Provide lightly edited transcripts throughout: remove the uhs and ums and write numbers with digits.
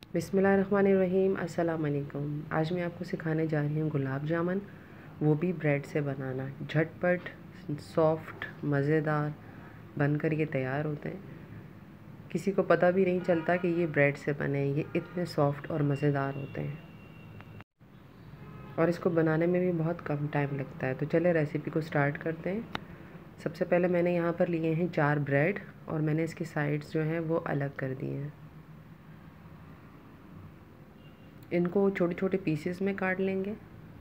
बिस्मिल्लाहिर्रहमानिर्रहीम। अस्सलाम वालेकुम। आज मैं आपको सिखाने जा रही हूँ गुलाब जामुन, वो भी ब्रेड से बनाना। झटपट, सॉफ्ट, मज़ेदार बनकर ये तैयार होते हैं। किसी को पता भी नहीं चलता कि ये ब्रेड से बने हैं। ये इतने सॉफ्ट और मज़ेदार होते हैं और इसको बनाने में भी बहुत कम टाइम लगता है। तो चले रेसिपी को स्टार्ट करते हैं। सबसे पहले मैंने यहाँ पर लिए हैं 4 ब्रेड और मैंने इसकी साइड्स जो हैं वो अलग कर दिए हैं। इनको छोटे छोटे पीसेस में काट लेंगे।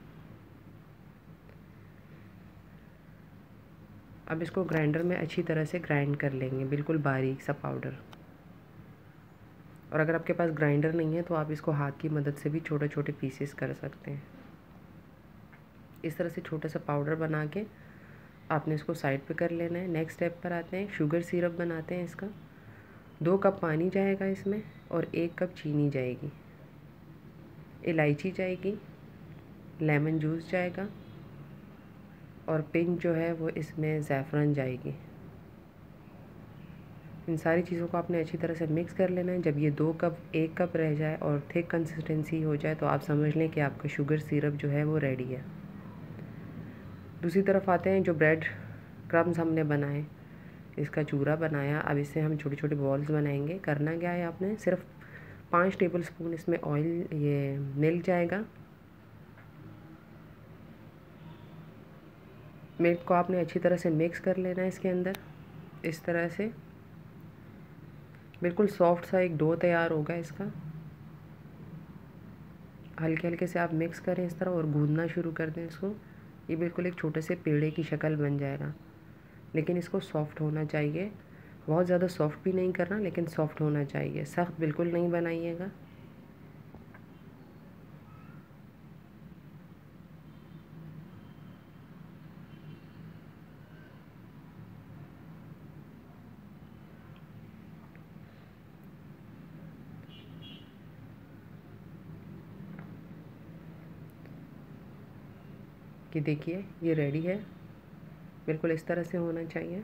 अब इसको ग्राइंडर में अच्छी तरह से ग्राइंड कर लेंगे, बिल्कुल बारीक सा पाउडर। और अगर आपके पास ग्राइंडर नहीं है तो आप इसको हाथ की मदद से भी छोटे छोटे पीसेस कर सकते हैं। इस तरह से छोटा सा पाउडर बना के आपने इसको साइड पे कर लेना है। नेक्स्ट स्टेप पर आते हैं, शुगर सिरप बनाते हैं इसका। 2 कप पानी जाएगा इसमें और 1 कप चीनी जाएगी, इलायची जाएगी, लेमन जूस जाएगा और पिंक जो है वो इसमें ज़ैफ़रन जाएगी। इन सारी चीज़ों को आपने अच्छी तरह से मिक्स कर लेना है। जब ये 2 कप 1 कप रह जाए और थिक कंसिस्टेंसी हो जाए तो आप समझ लें कि आपका शुगर सिरप जो है वो रेडी है। दूसरी तरफ आते हैं, जो ब्रेड क्रम्स हमने बनाए, इसका चूरा बनाया। अब इससे हम छोटे छोटे बॉल्स बनाएंगे। करना क्या है, आपने सिर्फ 5 टेबल स्पून इसमें ऑयल, ये मिल्क जाएगा। मिल्क को आपने अच्छी तरह से मिक्स कर लेना है इसके अंदर। इस तरह से बिल्कुल सॉफ्ट सा एक डो तैयार होगा इसका। हल्के हल्के से आप मिक्स करें इस तरह और गूंदना शुरू कर दें इसको। ये बिल्कुल एक छोटे से पेड़े की शक्ल बन जाएगा, लेकिन इसको सॉफ्ट होना चाहिए। बहुत ज़्यादा सॉफ्ट भी नहीं करना, लेकिन सॉफ्ट होना चाहिए। सख्त बिल्कुल नहीं बनाइएगा। कि देखिए ये रेडी है, बिल्कुल इस तरह से होना चाहिए।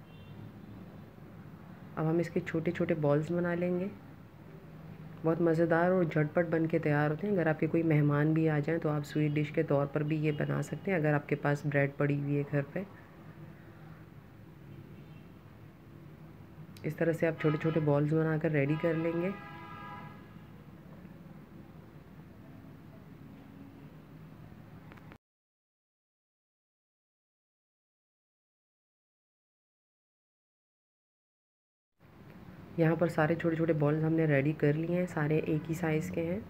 अब हम इसके छोटे छोटे बॉल्स बना लेंगे। बहुत मज़ेदार और झटपट बन के तैयार होते हैं। अगर आपके कोई मेहमान भी आ जाएं तो आप स्वीट डिश के तौर पर भी ये बना सकते हैं, अगर आपके पास ब्रेड पड़ी हुई है घर पे। इस तरह से आप छोटे छोटे बॉल्स बनाकर रेडी कर लेंगे। यहाँ पर सारे छोटे छोटे बॉल्स हमने रेडी कर लिए हैं, सारे एक ही साइज़ के हैं।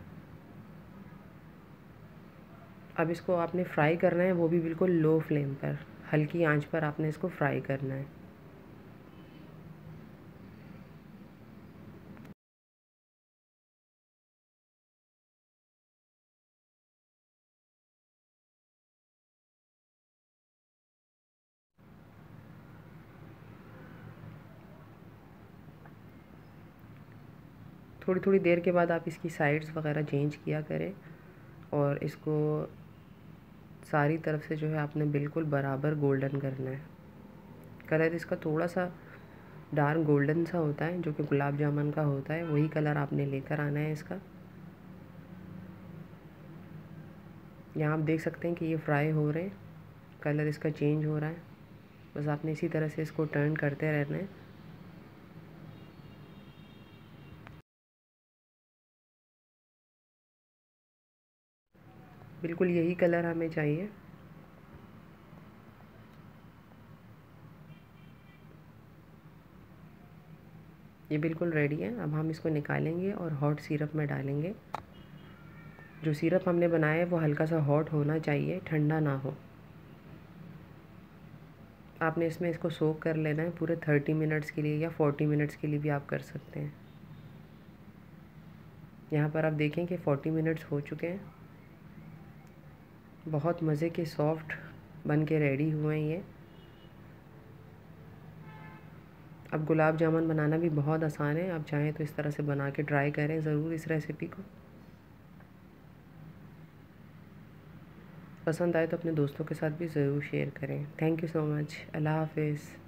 अब इसको आपने फ्राई करना है, वो भी बिल्कुल लो फ्लेम पर, हल्की आंच पर आपने इसको फ्राई करना है। थोड़ी थोड़ी देर के बाद आप इसकी साइड्स वगैरह चेंज किया करें और इसको सारी तरफ से जो है आपने बिल्कुल बराबर गोल्डन करना है। कलर इसका थोड़ा सा डार्क गोल्डन सा होता है, जो कि गुलाब जामुन का होता है, वही कलर आपने लेकर आना है इसका। यहाँ आप देख सकते हैं कि ये फ्राई हो रहे हैं, कलर इसका चेंज हो रहा है। बस आपने इसी तरह से इसको टर्न करते रहना है। बिल्कुल यही कलर हमें चाहिए। ये बिल्कुल रेडी है। अब हम इसको निकालेंगे और हॉट सिरप में डालेंगे। जो सिरप हमने बनाया है वो हल्का सा हॉट होना चाहिए, ठंडा ना हो। आपने इसमें इसको सोक कर लेना है पूरे 30 मिनट्स के लिए, या 40 मिनट्स के लिए भी आप कर सकते हैं। यहाँ पर आप देखें कि 40 मिनट्स हो चुके हैं। बहुत मज़े के सॉफ्ट बन के रेडी हुए हैं ये। अब गुलाब जामुन बनाना भी बहुत आसान है। आप चाहें तो इस तरह से बना के ट्राई करें ज़रूर इस रेसिपी को। पसंद आए तो अपने दोस्तों के साथ भी ज़रूर शेयर करें। Thank you so much. अल्लाह हाफिज़।